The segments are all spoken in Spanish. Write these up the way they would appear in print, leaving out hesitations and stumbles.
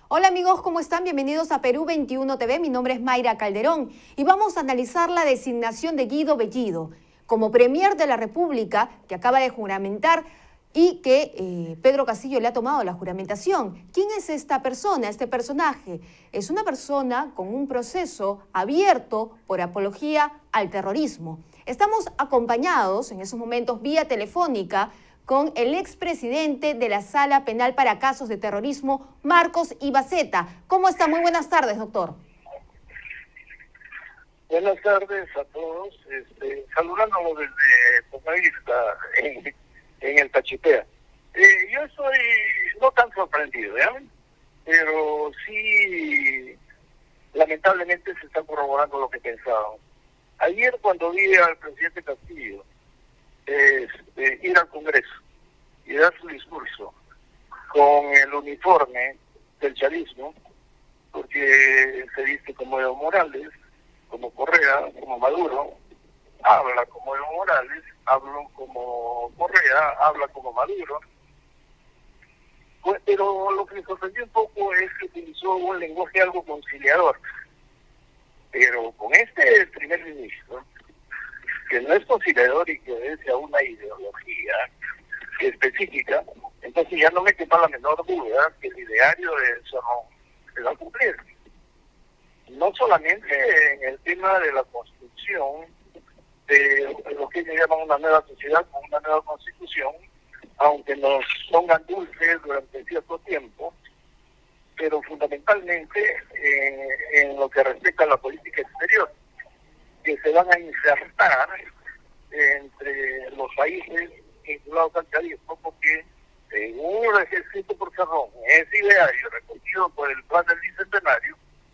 Hola amigos, ¿cómo están? Bienvenidos a Perú 21 TV. Mi nombre es Mayra Calderón y vamos a analizar la designación de Guido Bellido como Premier de la República, que acaba de juramentar y que Pedro Castillo le ha tomado la juramentación. ¿Quién es esta persona, este personaje? Es una persona con un proceso abierto por apología al terrorismo. Estamos acompañados en esos momentos vía telefónica con el expresidente de la Sala Penal para Casos de Terrorismo, Marcos Ibaceta. ¿Cómo está? Muy buenas tardes, doctor. Buenas tardes a todos. Saludándolos desde Comaísta, en el Cachipea. Yo estoy no tan sorprendido, pero sí, lamentablemente se está corroborando lo que pensábamos. Ayer cuando vi al presidente Castillo ir al Congreso y dar su discurso con el uniforme del chavismo, porque se viste como Evo Morales, como Correa, como Maduro, habla como Evo Morales, habla como Correa, habla como Maduro. Pero lo que me sorprendió un poco es que utilizó un lenguaje algo conciliador. Pero con este primer ministro, que no es conciliador y que obedece a una ideología específica, entonces ya no me quepa la menor duda que el ideario de Cerrón se va a cumplir. No solamente en el tema de la construcción de lo que ellos llaman una nueva sociedad con una nueva constitución, aunque nos pongan dulces durante cierto tiempo, pero fundamentalmente en lo que respecta a la política exterior, que se van a insertar entre los países vinculados al chavismo, porque según lo escrito por Cerrón, ese ideario recogido por el plan del Bicentenario,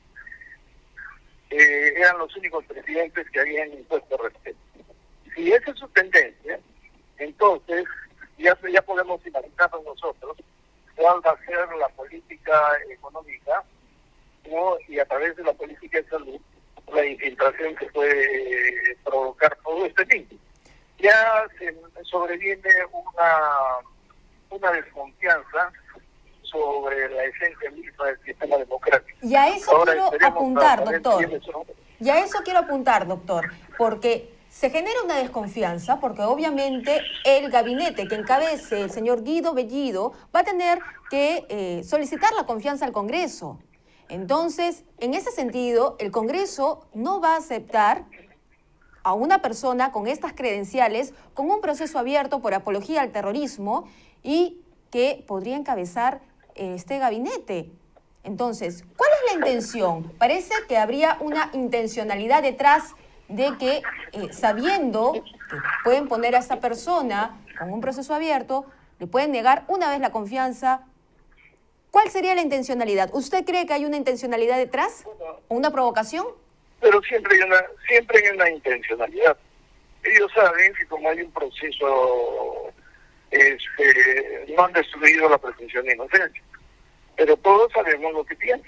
eran los únicos presidentes que habían impuesto respeto. Si esa es su tendencia, entonces ya podemos imaginarnos nosotros cuál va a ser la política económica, ¿no? Y a través de la política de salud, la infiltración que puede provocar todo este tipo. Ya se sobreviene una desconfianza sobre la esencia misma del sistema democrático. Y a eso quiero apuntar, doctor. Y a eso quiero apuntar, doctor, porque se genera una desconfianza, porque obviamente el gabinete que encabece el señor Guido Bellido va a tener que solicitar la confianza al Congreso. Entonces, en ese sentido, el Congreso no va a aceptar a una persona con estas credenciales, con un proceso abierto por apología al terrorismo y que podría encabezar este gabinete. Entonces, ¿cuál es la intención? Parece que habría una intencionalidad detrás de que, sabiendo que pueden poner a esta persona con un proceso abierto, le pueden negar una vez la confianza. ¿Cuál sería la intencionalidad? ¿Usted cree que hay una intencionalidad detrás? ¿O una provocación? Pero siempre hay una intencionalidad. Ellos saben que como hay un proceso, no han destruido la presunción de inocencia. Pero todos sabemos lo que piensan.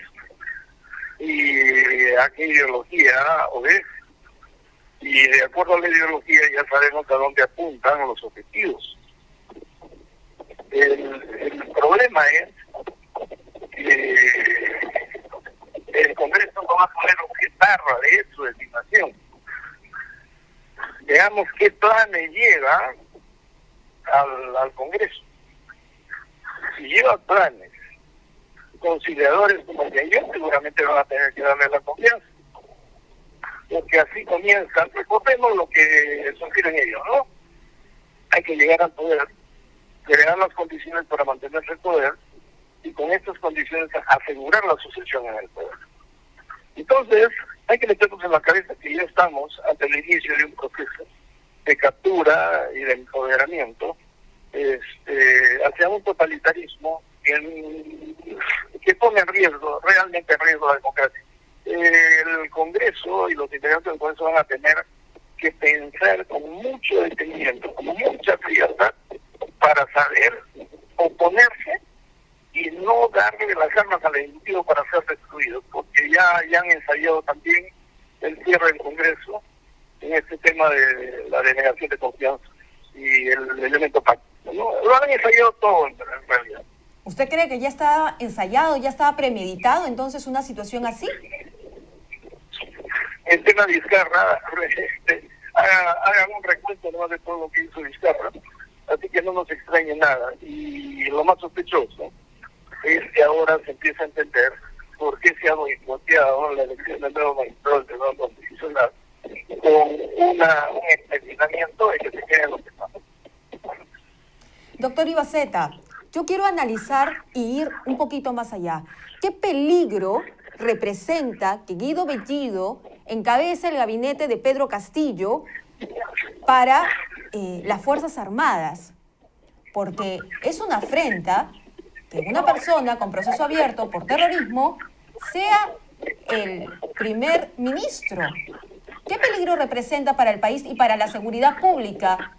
Y a qué ideología obedece. Y de acuerdo a la ideología ya sabemos a dónde apuntan los objetivos. El problema es que el Congreso no va a poder objetar de su designación. Veamos qué planes lleva al Congreso. Si lleva planes conciliadores como el de ayer, seguramente van a tener que darle la confianza. Porque así comienzan, recordemos lo que sugieren ellos, ¿no? Hay que llegar al poder, crear las condiciones para mantenerse el poder, y con estas condiciones asegurar la sucesión en el poder. Entonces, hay que meternos en la cabeza que ya estamos ante el inicio de un proceso de captura y de empoderamiento hacia un totalitarismo que pone en riesgo, realmente en riesgo la democracia. El Congreso y los integrantes del Congreso van a tener que pensar con mucho detenimiento, con mucha frialdad, para saber oponerse y no darle las armas al Ejecutivo para ser destruidos, porque ya han ensayado también el cierre del Congreso en este tema de la denegación de confianza y el elemento pacto, ¿no? Lo han ensayado todo en realidad. ¿Usted cree que ya estaba ensayado, ya estaba premeditado entonces una situación así? El tema de Vizcarra, hagan un recuento nomás de todo lo que hizo Vizcarra, así que no nos extrañe nada. Y lo más sospechoso es que ahora se empieza a entender por qué se ha boicoteado la elección del nuevo magistrado del Tribunal Constitucional con un empecinamiento de que se queden los demás. Doctor Ibaceta, yo quiero analizar y ir un poquito más allá. ¿Qué peligro representa que Guido Bellido encabece el gabinete de Pedro Castillo para las Fuerzas Armadas? Porque es una afrenta que una persona con proceso abierto por terrorismo sea el primer ministro. ¿Qué peligro representa para el país y para la seguridad pública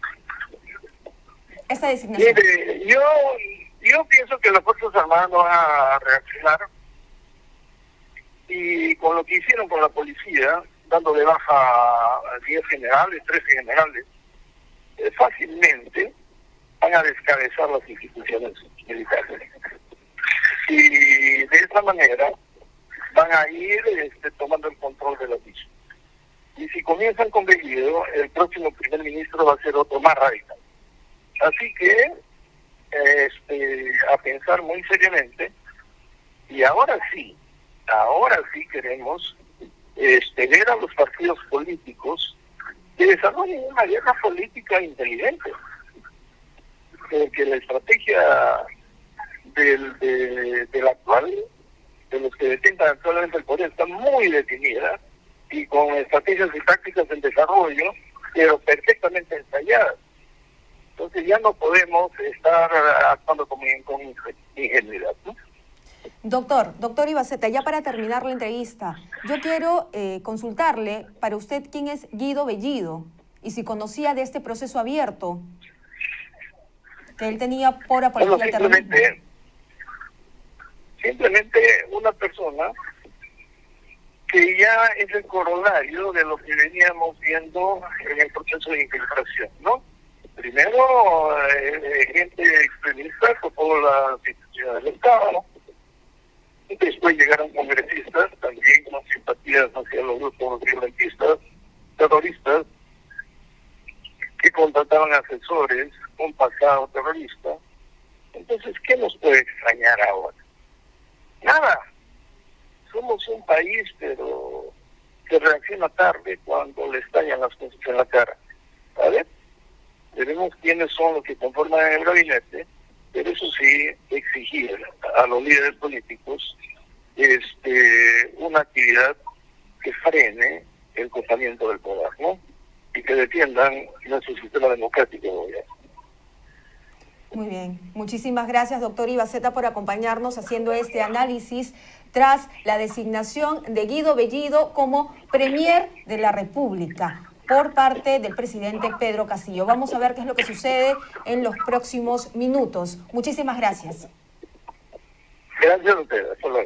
esta designación? Mire, yo pienso que las Fuerzas Armadas no van a reaccionar, y con lo que hicieron con la policía, dando de baja a 10 generales, 13 generales, fácilmente van a descabezar las instituciones militares. Y de esa manera van a ir tomando el control de la misma. Y si comienzan con Bellido, el próximo primer ministro va a ser otro más radical. Así que, a pensar muy seriamente, y ahora sí queremos ver a los partidos políticos que desarrollen una guerra política inteligente. Porque la estrategia del actual, de los que detentan actualmente el poder, está muy definida y con estrategias y tácticas en desarrollo, pero perfectamente ensayadas. Entonces ya no podemos estar actuando con ingenuidad, ¿no? Doctor Ibaceta, ya para terminar la entrevista, yo quiero consultarle para usted quién es Guido Bellido y si conocía de este proceso abierto que él tenía por apología al terrorismo. Simplemente una persona que ya es el corolario de lo que veníamos viendo en el proceso de infiltración, ¿no? Primero, gente extremista ocupó las instituciones del Estado. Después llegaron congresistas, también con simpatías hacia los grupos violentistas, terroristas, que contrataban asesores con pasado terrorista. Entonces, ¿qué nos puede extrañar ahora? Nada. Somos un país, pero que reacciona tarde cuando le estallan las cosas en la cara. ¿Vale? Veremos quiénes son los que conforman el gabinete, pero eso sí, exigir a los líderes políticos una actividad que frene el copamiento del poder, ¿no? Y que defiendan nuestro sistema democrático de gobierno. Muy bien. Muchísimas gracias, doctor Ibaceta, por acompañarnos haciendo este análisis tras la designación de Guido Bellido como Premier de la República por parte del presidente Pedro Castillo. Vamos a ver qué es lo que sucede en los próximos minutos. Muchísimas gracias. Gracias a ustedes. Hasta luego.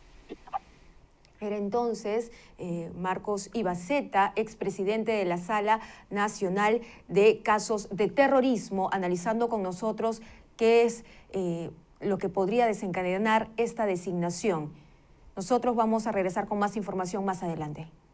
Era entonces Marcos Ibaceta, expresidente de la Sala Nacional de Casos de Terrorismo, analizando con nosotros qué es lo que podría desencadenar esta designación. Nosotros vamos a regresar con más información más adelante.